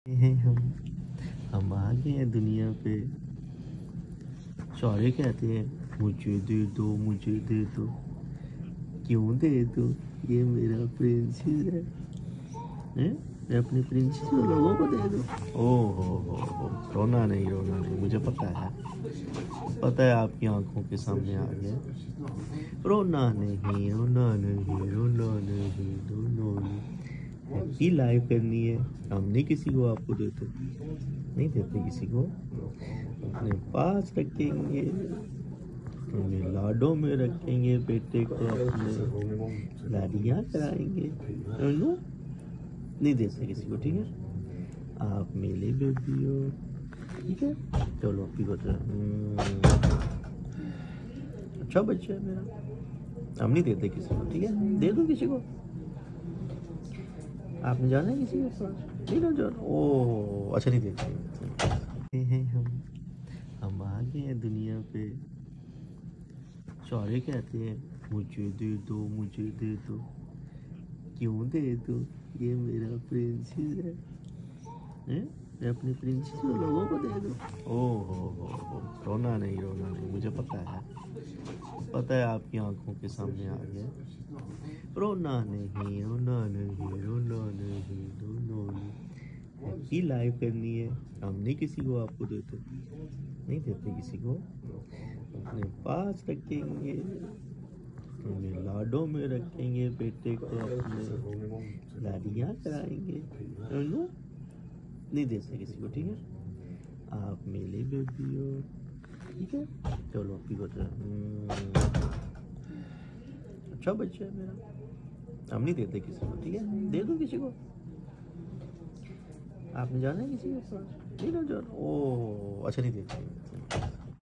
हैं हम आ गए हैं दुनिया पे। सारे कहते हैं मुझे दे दो, क्यों दे दो, ये मेरा प्रिंसेस है। मैं अपनी प्रिंसेस को लोगों को दे दूं। हो रोना नहीं, मुझे पता है आपकी आंखों के सामने आ गया। रोना नहीं। हैप्पी लाइफ करनी है। हम नहीं किसी को आपको देते, नहीं देते किसी को, अपने पास रखेंगे, अपने लाडों में रखेंगे, बेटे को अपने लाडियाँ कराएंगे। नहीं देते किसी को, ठीक है। आप मेरे बेबी हो, ठीक है। चलो पी को अच्छा बच्चा है मेरा। हम नहीं देते किसी को, ठीक है। दे दो किसी को। आपने जाना है किसी के पास? नहीं ना जाना। ओह अच्छा, नहीं देते हैं हम आ गए हैं दुनिया पे। सारे कहते हैं मुझे दे दो, क्यों दे दो, ये मेरा प्रिंसेस है। मैं अपनी प्रिंसेस को लोगों को दे दूं। हो रोना नहीं, मुझे पता है आपकी आंखों के सामने आ गया। रोना नहीं। हैप्पी लाइफ करनी है। हम नहीं किसी को आपको देते, नहीं देते किसी को, अपने पास रखेंगे, अपने लाडों में रखेंगे, बेटे को अपने लाडियाँ कराएंगे। नहीं देते किसी को, ठीक है। आप मेरे बेबी हो, ठीक है। चलो पी को अच्छा बच्चा है मेरा। हम नहीं देते किसी को, ठीक है। दे दो किसी को। आपने जाना है किसी के पास? नहीं ना जाना। ओह अच्छा, नहीं देते।